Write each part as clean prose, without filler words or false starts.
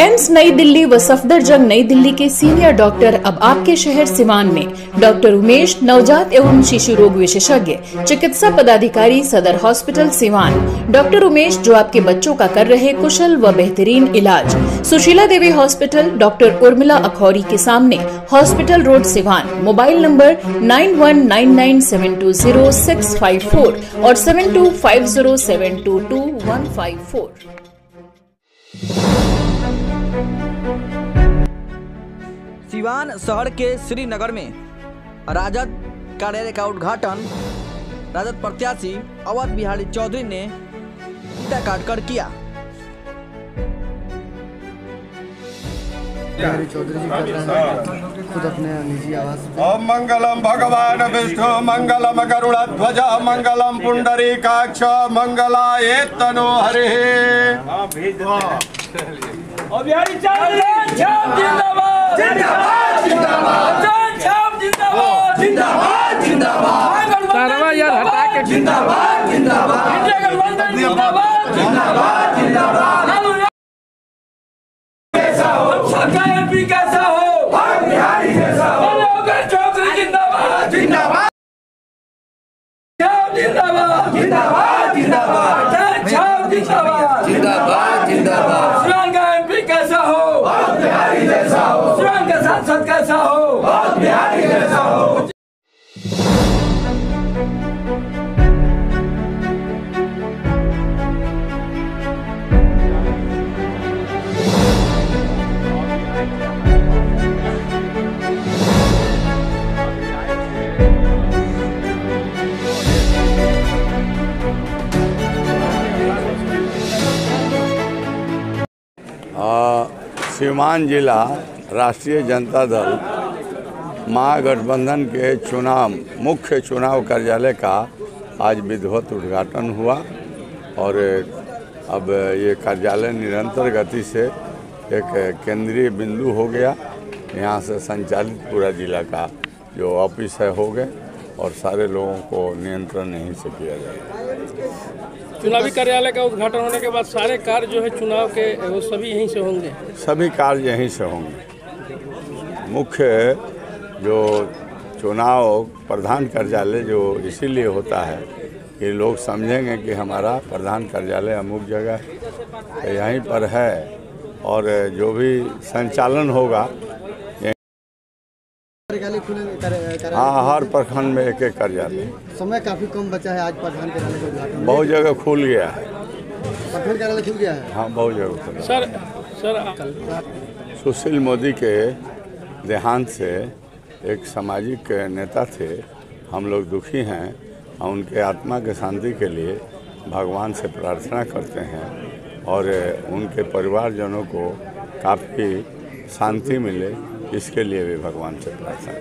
AIIMS नई दिल्ली व सफदरजंग नई दिल्ली के सीनियर डॉक्टर अब आपके शहर सिवान में। डॉक्टर उमेश, नवजात एवं शिशु रोग विशेषज्ञ, चिकित्सा पदाधिकारी, सदर हॉस्पिटल सिवान। डॉक्टर उमेश जो आपके बच्चों का कर रहे कुशल व बेहतरीन इलाज। सुशीला देवी हॉस्पिटल, डॉक्टर उर्मिला अखौरी के सामने, hospital road Siwan. Mobile number 9199720654 और 7250722154। सिवान शहर के श्रीनगर में राजद कार्यालय का उद्घाटन राजद प्रत्याशी अवध बिहारी चौधरी ने फीता काटकर किया। बिहारी चौधरी जी कर रहे हैं खुद अपने निजी आवाज पे। ओम मंगलम भगवान विष्णु मंगलम गरुड़ध्वज मंगलम पुंडरीकाक्ष मंगलाये तनो हरे। बिहारी चौधरी जिंदाबाद जिंदाबाद जिंदाबाद जिंदाबाद जिंदाबाद जिंदाबाद कारवा यार हटा के जिंदाबाद जिंदाबाद जिंदाबाद जिंदाबाद जिंदाबाद कैसा हो सरकार एमपी कैसा हो बिहारी जैसा हो चौधरी जिंदाबाद जिंदाबाद जिंदाबाद जिंदाबाद जिंदाबाद जिंदाबाद जिंदाबाद जिंदाबाद कैसा हो बिहारी जैसा हो सिवान का सांसद कैसा हो बिहारी जैसा हो। सिवान जिला राष्ट्रीय जनता दल महागठबंधन के मुख्य चुनाव कार्यालय का आज विधिवत उद्घाटन हुआ और अब ये कार्यालय निरंतर गति से एक केंद्रीय बिंदु हो गया। यहाँ से संचालित पूरा जिला का जो ऑफिस है हो गए और सारे लोगों को नियंत्रण यहीं से किया जाएगा। चुनावी कार्यालय का उद्घाटन होने के बाद सारे कार्य जो है चुनाव के वो सभी यहीं से होंगे। सभी कार्य यहीं से होंगे। मुख्य जो चुनाव प्रधान कार्यालय जो इसीलिए होता है कि लोग समझेंगे कि हमारा प्रधान कार्यालय अमुक जगह यहीं पर है और जो भी संचालन होगा हाँ हर प्रखंड में एक एक कार्यालय। समय काफी कम बचा है आज प्रधान कार्यालय का उद्घाटन। बहुत जगह खुल गया है। प्रखंड कार्यालय खुल गया है। हाँ बहुत जगह खुल गया। सर सुशील मोदी के देहांत से एक सामाजिक नेता थे। हम लोग दुखी हैं। हम उनके आत्मा के शांति के लिए भगवान से प्रार्थना करते हैं और उनके परिवारजनों को काफ़ी शांति मिले इसके लिए भी भगवान से प्रार्थना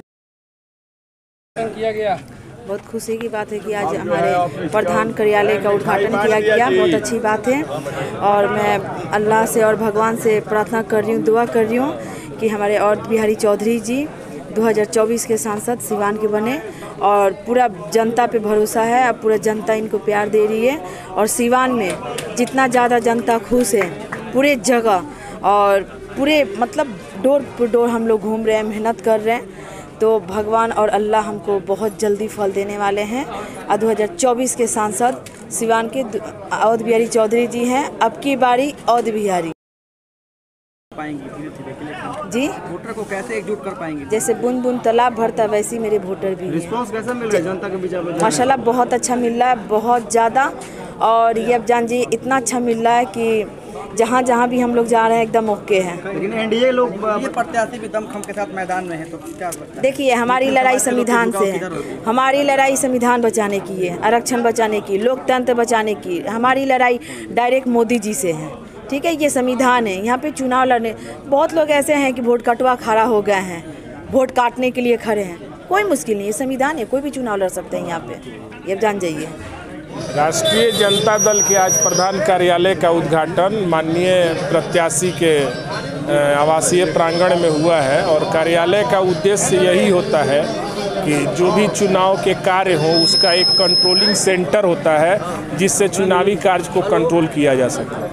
किया गया। बहुत खुशी की बात है कि आज हमारे प्रधान कार्यालय का उद्घाटन किया गया। बहुत अच्छी बात है और मैं अल्लाह से और भगवान से प्रार्थना कर रही हूँ, दुआ कर रही हूँ कि हमारे अवध बिहारी चौधरी जी 2024 के सांसद सिवान के बने और पूरा जनता पे भरोसा है। अब पूरा जनता इनको प्यार दे रही है और सिवान में जितना ज़्यादा जनता खुश है पूरे जगह और पूरे मतलब डोर टू डोर हम लोग घूम रहे हैं, मेहनत कर रहे हैं, तो भगवान और अल्लाह हमको बहुत जल्दी फल देने वाले हैं। 2024 के सांसद सिवान के अवध बिहारी चौधरी जी हैं। अब की बारी अवध बिहारी पाएंगे धीरे-धीरे जी। वोटर को कैसे एकजुट कर पाएंगे? जैसे बूंद बूंद तालाब भरता वैसे ही मेरे वोटर भी। रिस्पांस कैसा मिल रहा है जनता के बीच? माशाल्लाह बहुत अच्छा मिल रहा है, बहुत ज़्यादा। और ये अब जान जी इतना अच्छा मिल रहा है कि जहाँ जहाँ भी हम लोग जा रहे हैं एकदम ओके हैं। लेकिन एनडीए लोग ये प्रत्याशी भी दमखम के साथ मैदान में है तो क्या लगता है? देखिए हमारी लड़ाई संविधान से है। हमारी लड़ाई संविधान बचाने की है, आरक्षण बचाने की, लोकतंत्र बचाने की। हमारी लड़ाई डायरेक्ट मोदी जी से है। ठीक है, ये संविधान है। यहाँ पे चुनाव लड़ने बहुत लोग ऐसे हैं कि वोट कटवा खड़ा हो गए हैं, वोट काटने के लिए खड़े हैं। कोई मुश्किल नहीं है, संविधान है, कोई भी चुनाव लड़ सकते हैं यहाँ पे, ये जान जाइए। राष्ट्रीय जनता दल के आज प्रधान कार्यालय का उद्घाटन माननीय प्रत्याशी के आवासीय प्रांगण में हुआ है और कार्यालय का उद्देश्य यही होता है कि जो भी चुनाव के कार्य हो उसका एक कंट्रोलिंग सेंटर होता है जिससे चुनावी कार्य को कंट्रोल किया जा सके।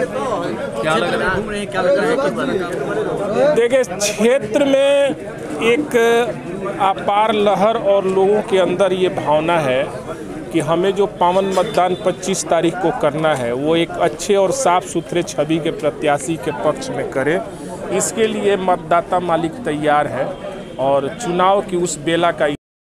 देखिए, क्षेत्र में एक अपार लहर और लोगों के अंदर ये भावना है कि हमें जो पावन मतदान 25 तारीख को करना है वो एक अच्छे और साफ सुथरे छवि के प्रत्याशी के पक्ष में करें। इसके लिए मतदाता मालिक तैयार है और चुनाव की उस बेला का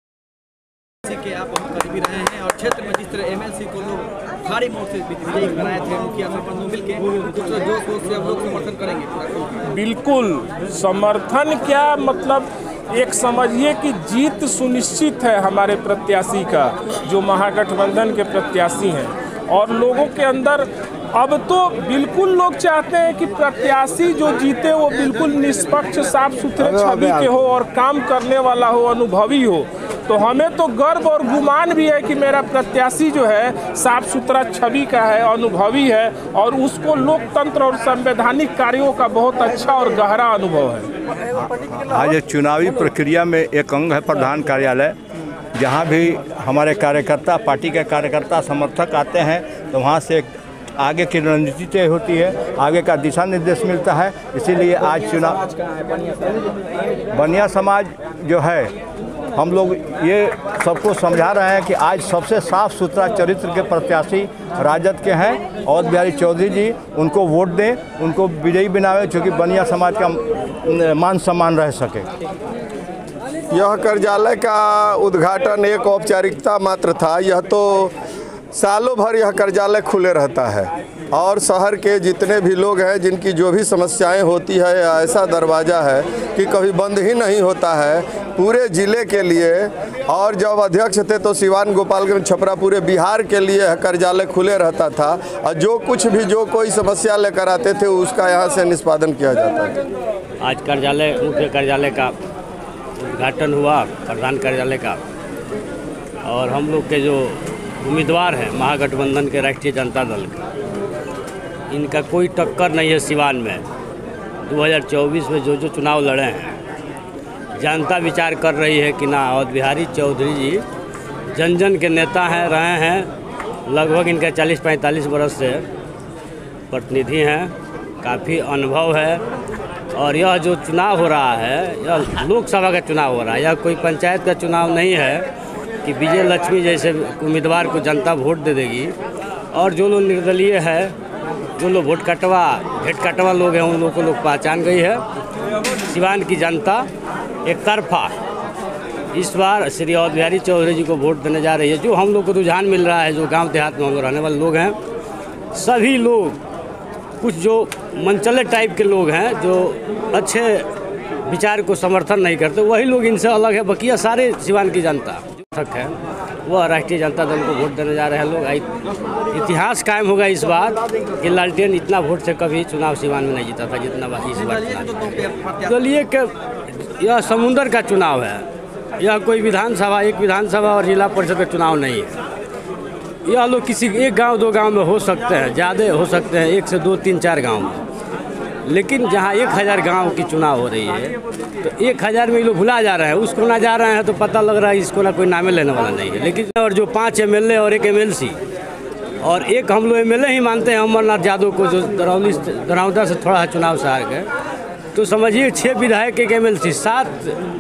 के आप बहुत करीबी रहे हैं और क्षेत्र में जिस तरह एमएलसी को लोग भारी मोर्च से विजयी बनाए थे, मुखिया सरपंच मिल के जोश से हम लोग समर्थन करेंगे। बिल्कुल समर्थन क्या, मतलब एक समझिए कि जीत सुनिश्चित है हमारे प्रत्याशी का, जो महागठबंधन के प्रत्याशी हैं। और लोगों के अंदर अब तो बिल्कुल लोग चाहते हैं कि प्रत्याशी जो जीते वो बिल्कुल निष्पक्ष साफ सुथरे छवि के हो और काम करने वाला हो, अनुभवी हो। तो हमें तो गर्व और गुमान भी है कि मेरा प्रत्याशी जो है साफ सुथरा छवि का है, अनुभवी है और उसको लोकतंत्र और संवैधानिक कार्यों का बहुत अच्छा और गहरा अनुभव है। आज चुनावी प्रक्रिया में एक अंग है प्रधान कार्यालय, जहां भी हमारे कार्यकर्ता, पार्टी के कार्यकर्ता, समर्थक आते हैं तो वहां से आगे की रणनीति तय होती है, आगे का दिशा निर्देश मिलता है। इसीलिए आज चुनाव बनिया समाज जो है, हम लोग ये सबको समझा रहे हैं कि आज सबसे साफ सुथरा चरित्र के प्रत्याशी राजद के हैं अवध बिहारी चौधरी जी। उनको वोट दें, उनको विजयी बनावें, क्योंकि बनिया समाज का मान सम्मान रह सके। यह कार्यालय का उद्घाटन एक औपचारिकता मात्र था। यह तो सालों भर यह कार्यालय खुले रहता है और शहर के जितने भी लोग हैं जिनकी जो भी समस्याएं होती है, ऐसा दरवाज़ा है कि कभी बंद ही नहीं होता है पूरे ज़िले के लिए। और जब अध्यक्ष थे तो सिवान, गोपालगंज, छपरा, पूरे बिहार के लिए कार्यालय खुले रहता था और जो कोई समस्या लेकर आते थे उसका यहाँ से निष्पादन किया जाता था। आज कार्यालय, मुख्य कार्यालय का उद्घाटन हुआ, प्रधान कार्यालय का, और हम लोग के जो उम्मीदवार हैं महागठबंधन के राष्ट्रीय जनता दल के, इनका कोई टक्कर नहीं है सिवान में। 2024 में जो चुनाव लड़े हैं, जनता विचार कर रही है कि ना अवध बिहारी चौधरी जी जन जन के नेता हैं, रहे हैं। लगभग इनका 40-45 वर्ष से प्रतिनिधि हैं, काफ़ी अनुभव है। और यह जो चुनाव हो रहा है, यह लोकसभा का चुनाव हो रहा है, यह कोई पंचायत का चुनाव नहीं है कि विजय लक्ष्मी जैसे उम्मीदवार को जनता वोट दे देगी। और जो लोग निर्दलीय है, जो लोग भेंट कटवा लोग हैं, उन लोगों को लोग पहचान गई है। सिवान की जनता एक तरफा इस बार श्री अवध बिहारी चौधरी जी को वोट देने जा रही है। जो हम लोग को रुझान मिल रहा है, जो गांव देहात में हम लोग रहने वाले लोग हैं, सभी लोग, कुछ जो मनचले टाइप के लोग हैं जो अच्छे विचार को समर्थन नहीं करते, वही लोग इनसे अलग है। बकिया सारे सिवान की जनता है वह राष्ट्रीय जनता दल को वोट देने जा रहे हैं लोग। इतिहास कायम होगा इस बार कि लालटेन इतना वोट से कभी चुनाव सिवान में नहीं जीता था जितना इस बार। चलिए कि यह समुंदर का चुनाव है, यह कोई विधानसभा, एक विधानसभा और जिला परिषद का चुनाव नहीं है। यह लोग किसी एक गांव, दो गांव में हो सकते हैं, ज़्यादा हो सकते हैं 1 से 2, 3, 4 गांव में। लेकिन जहां 1000 गांव की चुनाव हो रही है तो 1000 में लोग भुला जा रहे हैं, उसको ना जा रहे हैं तो पता लग रहा है इसको ना कोई नामे लेने वाला नहीं है। लेकिन और जो 5 MLA और 1 MLC और एक हम लोग MLA ही मानते हैं अमरनाथ यादव को, जो दरौदा से थोड़ा चुनाव से हार गए, तो समझिए 6 विधायक, 1 MLC, 7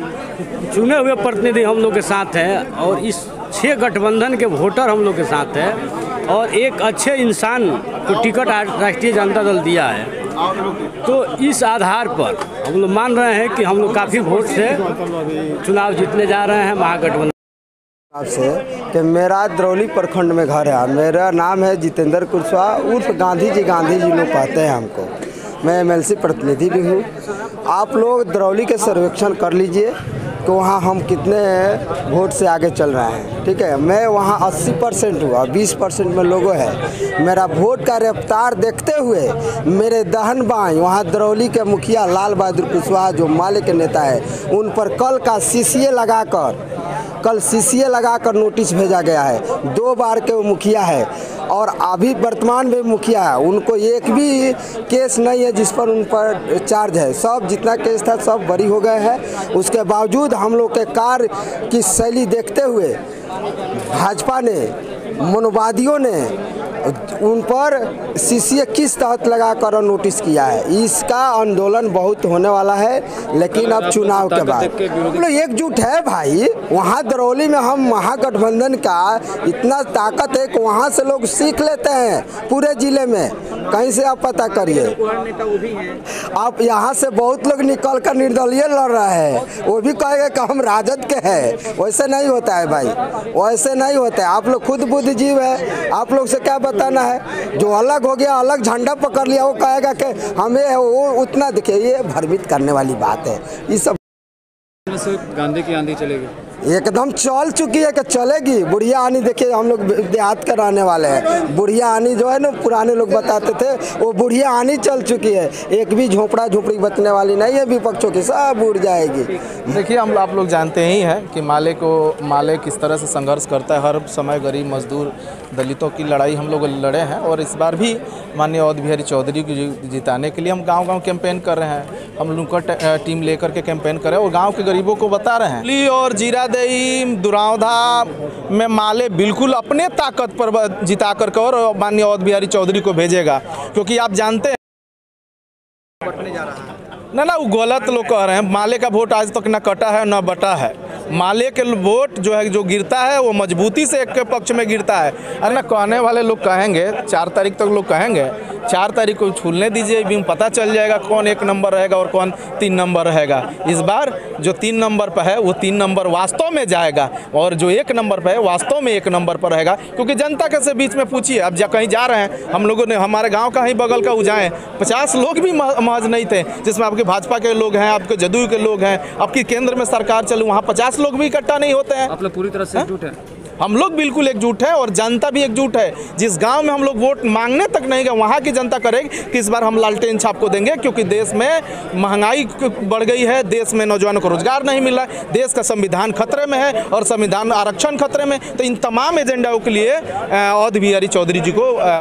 चुने हुए प्रतिनिधि हम लोग के साथ हैं और इस 6 गठबंधन के वोटर हम लोग के साथ हैं और एक अच्छे इंसान को टिकट राष्ट्रीय जनता दल दिया है। तो इस आधार पर हम लोग मान रहे हैं कि हम लोग काफ़ी वोट से चुनाव जीतने जा रहे हैं महागठबंधन से। कि मेरा दरौली प्रखंड में घर है, मेरा नाम है जितेंद्र कुशवाहा उर्फ गांधी जी लोग कहते हैं हमको। मैं MLC प्रतिनिधि भी हूँ। आप लोग दरौली के सर्वेक्षण कर लीजिए कि वहाँ हम कितने वोट से आगे चल रहे हैं, ठीक है। मैं वहाँ 80% हुआ, 20% में लोगों है। मेरा वोट का रफ्तार देखते हुए मेरे दहन बाएं वहाँ दरौली के मुखिया लाल बहादुर कुशवाहा जो माले के नेता है, उन पर कल CCA लगाकर नोटिस भेजा गया है। 2 बार के वो मुखिया है और अभी वर्तमान में मुखिया है, उनको एक भी केस नहीं है जिस पर उन पर चार्ज है। सब जितना केस था सब बरी हो गए हैं। उसके बावजूद हम लोग के कार्य की शैली देखते हुए भाजपा ने, मनोवादियों ने उन पर CCA किस तहत लगाकर नोटिस किया है। इसका आंदोलन बहुत होने वाला है, लेकिन अब चुनाव के बाद हम लोग एकजुट है भाई। वहाँ दरौली में हम महागठबंधन का इतना ताकत है कि वहाँ से लोग सीख लेते हैं। पूरे जिले में कहीं से आप पता करिए, आप यहाँ से बहुत लोग निकल कर निर्दलीय लड़ रहे हैं, वो भी कहेंगे कि हम राजद के हैं। वैसे नहीं होता है भाई, वैसे नहीं होता है। आप लोग खुद बुद्धिजीव है, आप लोग से क्या बताना है। जो अलग हो गया, अलग झंडा पकड़ लिया, वो कहेगा कि हमें वो उतना। देखिए, ये भ्रमित करने वाली बात है। ये सब गांधी की आंधी चलेगी, एकदम चल चुकी है कि चलेगी। बुढ़िया आनी, देखिए हम लोग देहात का रहने वाले हैं। बुढ़िया आनी जो है ना, पुराने लोग बताते थे, वो बुढ़िया आनी चल चुकी है। एक भी झोपड़ा झोपड़ी बचने वाली नहीं है, विपक्षों की सब उड़ जाएगी। देखिए, आप लोग जानते ही हैं कि माले किस तरह से संघर्ष करता है। हर समय गरीब मजदूर दलितों की लड़ाई हम लोग लड़े हैं, और इस बार भी माननीय अवध बिहारी चौधरी को जिताने के लिए हम गांव-गांव कैंपेन कर रहे हैं। हम लोग का टीम लेकर के कैंपेन कर रहे हैं और गाँव के गरीबों को बता रहे हैं। और जीरादेई, दुरावधा में माले बिल्कुल अपने ताकत पर जिता कर और माननीय अवध बिहारी चौधरी को भेजेगा, क्योंकि आप जानते हैं ना वो गलत लोग कह रहे हैं। माले का वोट आज तक न कटा है न बटा है। माले के वोट जो है, जो गिरता है वो मजबूती से एक के पक्ष में गिरता है। अरे ना, कहने वाले लोग कहेंगे 4 तारीख तक लोग कहेंगे, 4 तारीख को छूलने दीजिए, भी पता चल जाएगा कौन 1 नंबर रहेगा और कौन 3 नंबर रहेगा। इस बार जो 3 नंबर पर है वो 3 नंबर वास्तव में जाएगा, और जो 1 नंबर पर है वास्तव में 1 नंबर पर रहेगा। क्योंकि जनता के से बीच में पूछिए, अब कहीं जा रहे हैं हम लोगों ने, हमारे गाँव का ही बगल का उजाएँ 50 लोग भी महज नहीं थे, जिसमें आपके भाजपा के लोग हैं, आपके जदयू के लोग हैं, आपकी केंद्र में सरकार चलू, वहाँ 50 लोग भी इकट्ठा नहीं होते हैं। आप लोग पूरी तरह से एकजुट हैं? हम लोग बिल्कुल एकजुट है, और जनता भी एकजुट है। जिस गांव में हम लोग वोट मांगने तक नहीं गए, वहाँ की जनता करेगी कि इस बार हम लालटेन छाप को देंगे, क्योंकि देश में महंगाई बढ़ गई है, देश में नौजवानों को रोजगार नहीं मिल रहा है, देश का संविधान खतरे में है और संविधान आरक्षण खतरे में। तो इन तमाम एजेंडाओं के लिए अवध बिहारी चौधरी जी को